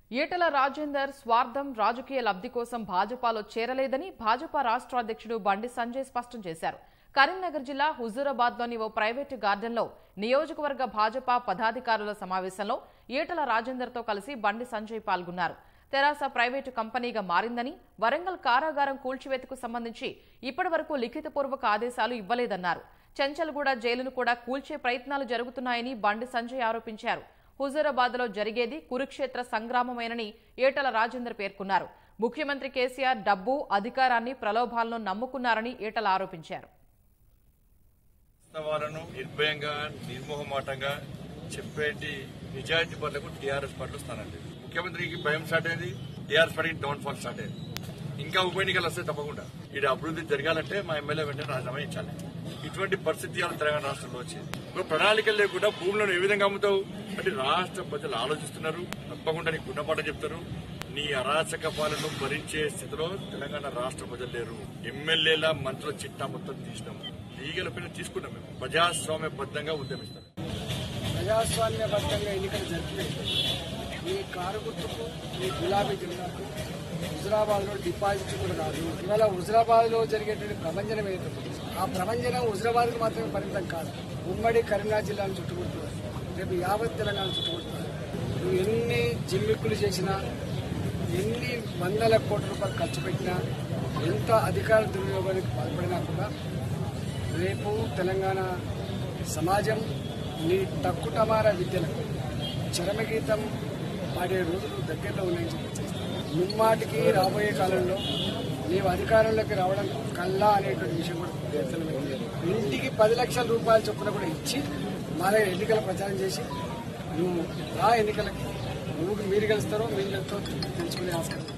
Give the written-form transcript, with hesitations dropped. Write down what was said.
ఈటల రాజేందర్ స్వార్థం రాజకీయ లబ్ధి కోసం భాజపాలో చేరలేదని భాజపా రాష్ట్ర అధ్యక్షుడు బండి సంజయ్ స్పష్టం చేశారు. కరీంనగర్ జిల్లా హుజూరాబాద్లోని ఓ ప్రైవేటు గార్డెన్లో నియోజకవర్గ భాజపా పదాధికారుల సమావేశంలో ఈటల రాజేందర్తో కలిసి బండి సంజయ్ పాల్గొన్నారు. తెరాస ప్రైవేటు కంపెనీగా మారిందని, వరంగల్ కారాగారం కూల్చివేతకు సంబంధించి ఇప్పటివరకు లిఖితపూర్వక ఆదేశాలు ఇవ్వలేదన్నారు. చెంచల్గూడ జైలును కూడా కూల్చే ప్రయత్నాలు జరుగుతున్నాయని బండి సంజయ్ ఆరోపించారు. హుజూరాబాద్లో జరిగేది కురుక్షేత్ర సంగ్రామమేనని ఈటల రాజేందర్ పేర్కొన్నారు. ముఖ్యమంత్రి కేసీఆర్ డబ్బు, అధికారాన్ని, ప్రలోభాలను నమ్ముకున్నారని ఈటల ఆరోపించారు. నిర్భయంగా నిర్మోహమాటంగా చెప్పేటి నిజాయితీ పనులకు టీఆర్ఎస్ పార్టీలు స్థానండి. ముఖ్యమంత్రికి భయం స్టార్ట్ అయింది, టీఆర్ఎస్ పార్టీకి డౌన్ ఫాల్ స్టార్ట్ అయింది. ఇంకా ఉప ఎన్నికలు వస్తే తప్పకుండా ఇది అభివృద్ధి జరగాలంటే మా ఎమ్మెల్యే వెంటనే రాజీనామా ఇచ్చాలి. ఇటువంటి పరిస్థితి తెలంగాణ రాష్ట్రంలో వచ్చింది. ఇప్పుడు ప్రణాళికలు లేకుండా భూములను ఏ విధంగా అమ్ముతావు అంటే రాష్ట్ర ప్రజలు ఆలోచిస్తున్నారు. తప్పకుండా నీకు గుణపాఠ చెప్తారు. నీ అరాచక పాలనను భరించే స్థితిలో తెలంగాణ రాష్ట్ర ప్రజలు లేరు. ఎమ్మెల్యేల మంత్రుల చిట్టా మొత్తం తీసినాం, లీగల్ పైన తీసుకున్నాం. మేము ప్రజాస్వామ్యబద్దంగా ఉద్యమిస్తాం. ప్రజాస్వామ్యబద్దంగా ఎన్నికలు జరిగినాయి. ఈ కారు గుర్తుకు, ఈ గులాబీ జెండాకు హుజూరాబాద్ లో డిపాజిట్ కూడా కాదు. ఇవాళ హుజూరాబాద్ లో జరిగేటువంటి ప్రభంజనం ఏదైతే ఆ ప్రభంజనం హుజూరాబాద్ కు మాత్రమే పరిమితం కాదు, ఉమ్మడి కరీంనగర్ జిల్లాను చుట్టుకుంటున్నారు. రేపు యావత్ తెలంగాణ చుట్టుకుంటున్నారు. నువ్వు ఎన్ని జిమ్మిక్కులు చేసినా, ఎన్ని వందల కోట్ల రూపాయలు ఖర్చు పెట్టినా, ఎంత అధికార దుర్వినియోగానికి పాల్పడినా కూడా రేపు తెలంగాణ సమాజం నీ తక్కుటమార విద్యలకు చరమగీతం పాడే రోజులు దగ్గరలో ఉన్నాయని చెప్పి ముమ్మాటికి రాబోయే కాలంలో నీవు అధికారంలోకి రావడం కల్లా అనేటువంటి విషయం కూడా ఇంటికి 10 లక్షల రూపాయల చొప్పున కూడా ఇచ్చి మళ్ళీ ఎన్నికల ప్రచారం చేసి నువ్వు ఎన్నికలకి మీరు గెలుస్తారో మీరు గెలుస్తారో తెలుసుకునే ఆస్కారం.